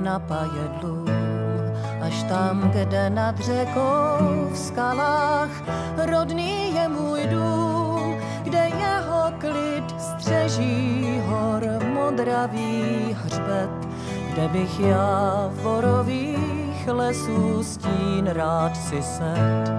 napajedlům, až tam, kde nad řekou v skalách rodný je můj dům, kde jeho klid střeží hor modravý hřbet, kde bych já v borových lesů stín rád si set.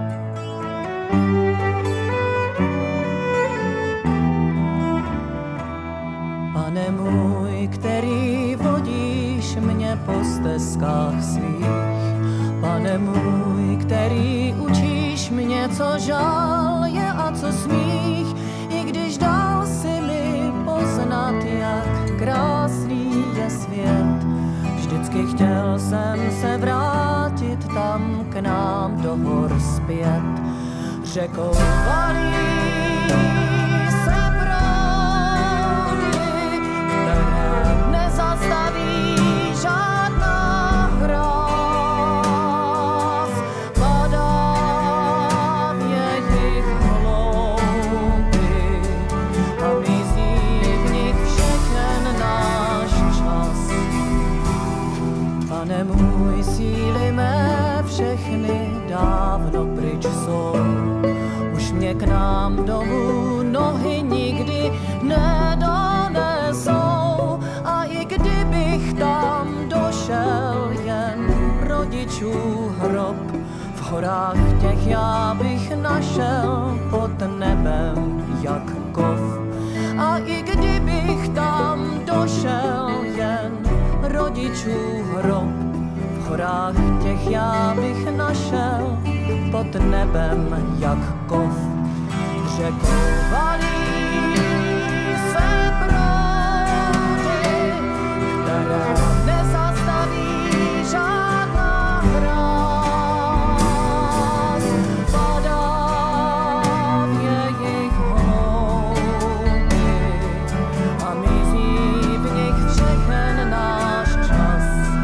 Pane můj, který vodíš mě po stezkách svých, Pane můj, který učíš mě, co žál je a co smích, i když dal si mi poznat, jak krásný je svět. Vždycky chtěl jsem se vrátit tam k nám do hor zpět. Řekou valí se proudy, které nezastaví žádná hráz. Padá v jejich hlouby a mizí v nich všechen náš čas. Pane můj, síly mé všechny dávno pryč jsou, už mě k nám domů nohy nikdy nedonesou. A i kdybych tam došel, jen rodičů hrob, v horách těch já bych našel pod nebem jak kov. A i kdybych tam došel, jen rodičů hrob, v horách těch já bych našel pod nebem jak kov. Řekou valí se proudy, které nezastaví žádná hráz. Padá v jejich hlouby a mizí v nich všechen náš čas.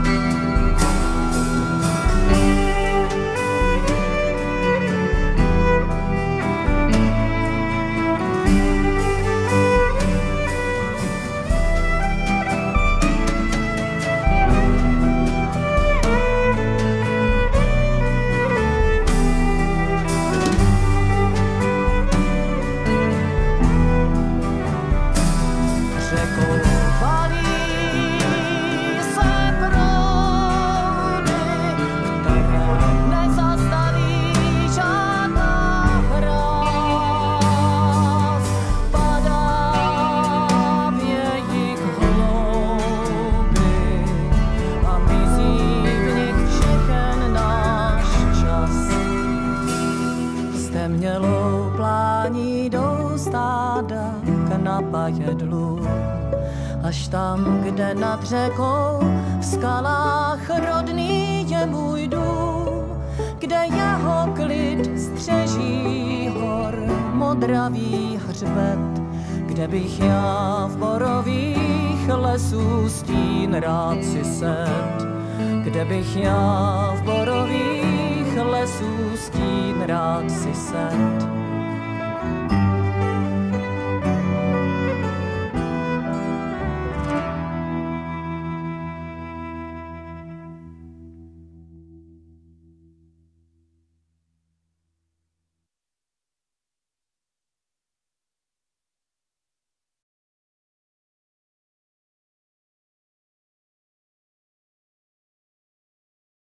Mělou plání jdou stáda k napajedlům, až tam, kde nad řekou v skalách rodný je můj dům, kde jeho klid střeží hor modravý hřbet, kde bych já v borových lesů stín rád si set, kde bych já v borových lesů stín rád si set.